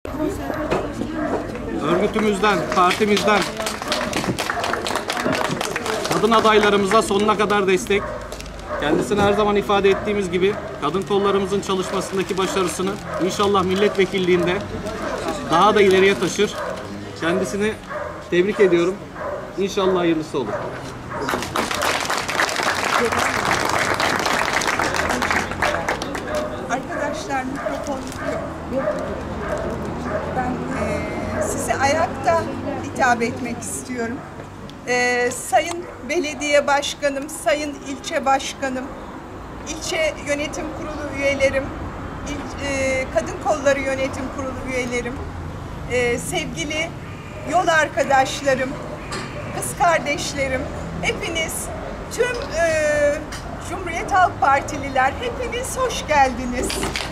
Örgütümüzden, partimizden kadın adaylarımıza sonuna kadar destek. Kendisine her zaman ifade ettiğimiz gibi kadın kollarımızın çalışmasındaki başarısını inşallah milletvekilliğinde daha da ileriye taşır. Kendisini tebrik ediyorum. İnşallah hayırlısı olur. Arkadaşlar mikrofon yok. Ben size ayakta hitap etmek istiyorum. Sayın Belediye Başkanım, Sayın İlçe Başkanım, İlçe Yönetim Kurulu üyelerim, Kadın Kolları Yönetim Kurulu üyelerim, sevgili yol arkadaşlarım, kız kardeşlerim, hepiniz, tüm Cumhuriyet Halk Partililer, hepiniz hoş geldiniz.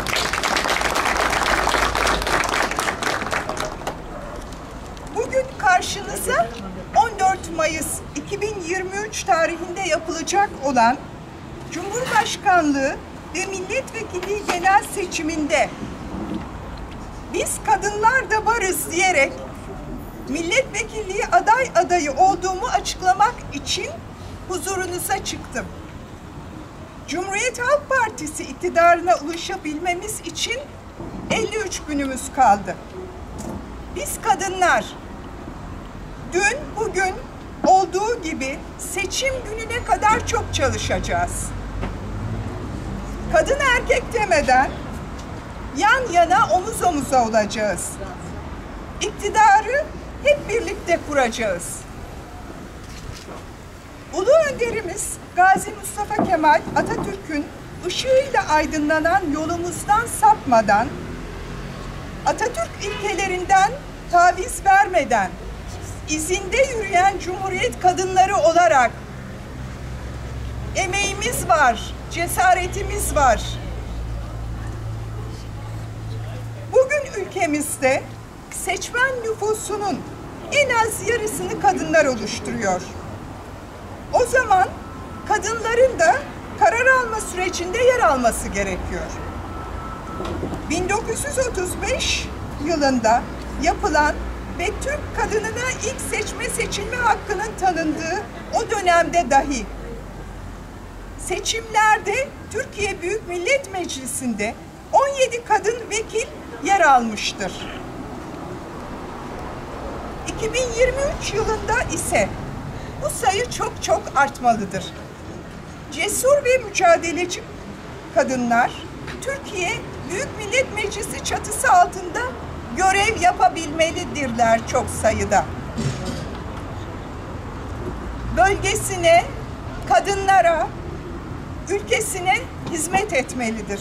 Bugün karşınıza 14 Mayıs 2023 tarihinde yapılacak olan Cumhurbaşkanlığı ve Milletvekilliği genel seçiminde biz kadınlar da varız diyerek milletvekilliği adayı olduğumu açıklamak için huzurunuza çıktım. Cumhuriyet Halk Partisi iktidarına ulaşabilmemiz için 53 günümüz kaldı. Biz kadınlar dün, bugün olduğu gibi seçim gününe kadar çok çalışacağız. Kadın erkek demeden yan yana, omuz omuza olacağız. İktidarı hep birlikte kuracağız. Ulu önderimiz Gazi Mustafa Kemal Atatürk'ün ışığıyla aydınlanan yolumuzdan sapmadan, Atatürk ilkelerinden taviz vermeden, izinde yürüyen Cumhuriyet kadınları olarak emeğimiz var, cesaretimiz var. Bugün ülkemizde seçmen nüfusunun en az yarısını kadınlar oluşturuyor. O zaman kadınların da karar alma sürecinde yer alması gerekiyor. 1935 yılında yapılan ve Türk kadınına ilk seçilme hakkının tanındığı o dönemde dahi seçimlerde Türkiye Büyük Millet Meclisi'nde 17 kadın vekil yer almıştır. 2023 yılında ise bu sayı çok artmalıdır. Cesur ve mücadeleci kadınlar Türkiye Büyük Millet Meclisi çatısı altında görev yapabilmelidirler çok sayıda. Bölgesine, kadınlara, ülkesine hizmet etmelidir.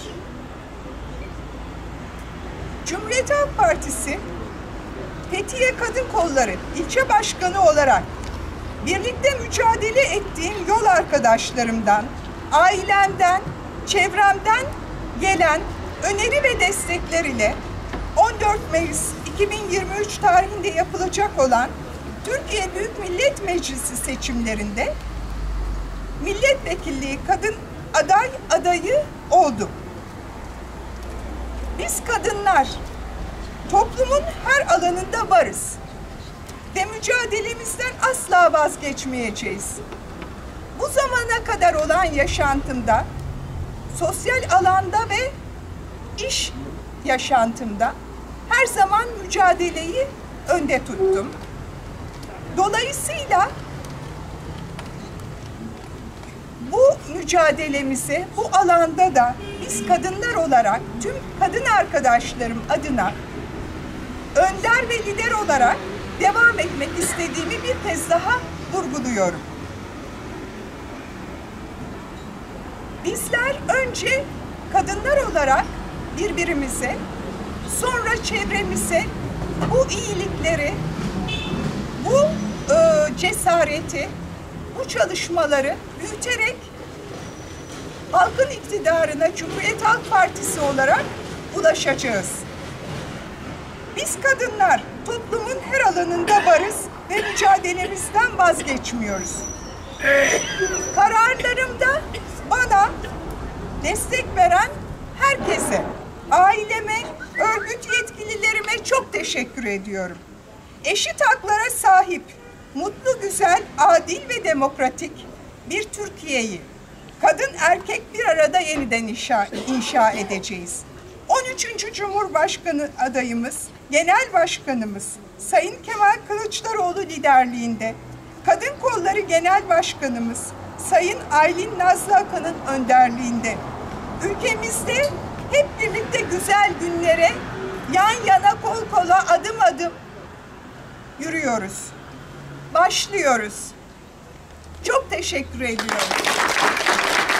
Cumhuriyet Halk Partisi, Fethiye Kadın Kolları ilçe başkanı olarak birlikte mücadele ettiğim yol arkadaşlarımdan, ailemden, çevremden gelen öneri ve destekler ile 14 Mayıs 2023 tarihinde yapılacak olan Türkiye Büyük Millet Meclisi seçimlerinde milletvekilliği kadın adayı oldum. Biz kadınlar toplumun her alanında varız ve mücadelemizden asla vazgeçmeyeceğiz. Bu zamana kadar olan yaşantımda, sosyal alanda ve iş yaşantımda her zaman mücadeleyi önde tuttum. Dolayısıyla bu mücadelemizi bu alanda da biz kadınlar olarak tüm kadın arkadaşlarım adına önder ve lider olarak devam etmek istediğimi bir kez daha vurguluyorum. Bizler önce kadınlar olarak birbirimize, sonra çevremize bu iyilikleri, bu cesareti, bu çalışmaları büyüterek halkın iktidarına Cumhuriyet Halk Partisi olarak ulaşacağız. Biz kadınlar toplumun her alanında varız ve mücadelemizden vazgeçmiyoruz. Kararlarımda bana destek veren herkese, aileme, örgüt yetkililerime çok teşekkür ediyorum. Eşit haklara sahip, mutlu, güzel, adil ve demokratik bir Türkiye'yi kadın erkek bir arada yeniden inşa edeceğiz. 13. Cumhurbaşkanı adayımız, Genel Başkanımız Sayın Kemal Kılıçdaroğlu liderliğinde, Kadın Kolları Genel Başkanımız Sayın Aylin Nazlı Akan'ın önderliğinde ülkemizde hep birlikte güzel günlere yan yana kol kola adım adım yürüyoruz. Başlıyoruz. Çok teşekkür ediyorum.